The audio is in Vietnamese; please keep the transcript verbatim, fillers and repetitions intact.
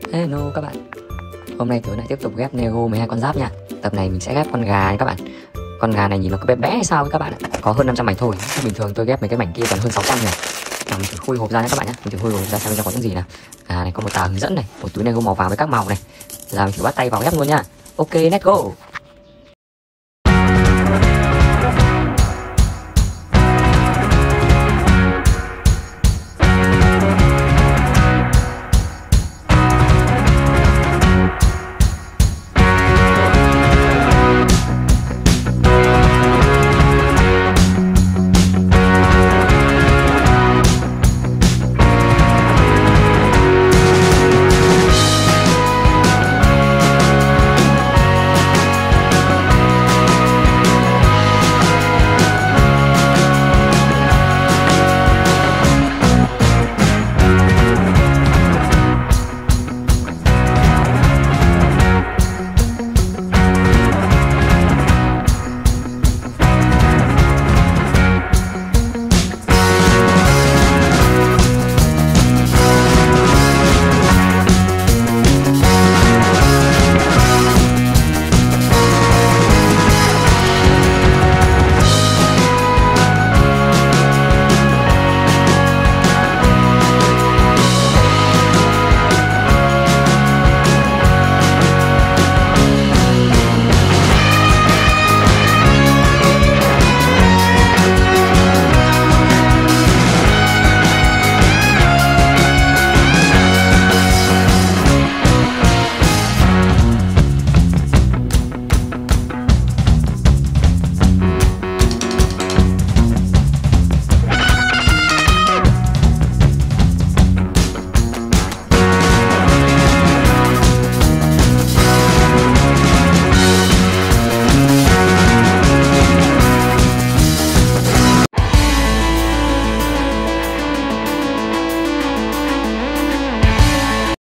Hello các bạn. Hôm nay Tớ lại tiếp tục ghép Nego mười hai con giáp nha. Tập này mình sẽ ghép con gà nha các bạn. Con gà này nhìn nó cứ bé bé hay sao ấy các bạn ạ. Có hơn năm trăm mảnh thôi. Bình thường tôi ghép mấy cái mảnh kia còn hơn sáu trăm này. Nào mình thử khui hộp ra nhé các bạn nhé. Mình thử khui hộp ra xem bên trong có những gì nào. À này có một tờ hướng dẫn này, một túi Nego màu vàng với các màu này. Giờ mình thử bắt tay vào ghép luôn nha. Ok, let's go.